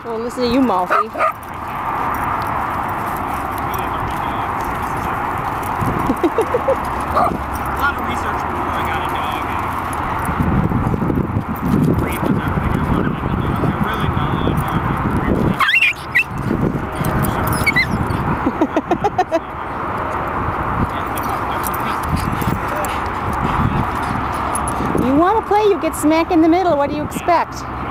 Well, listen to you, Malfi. A lot of research before I got a dog and breed with everything I wanted it to do. So really not a You want to play, you get smack in the middle. What do you expect?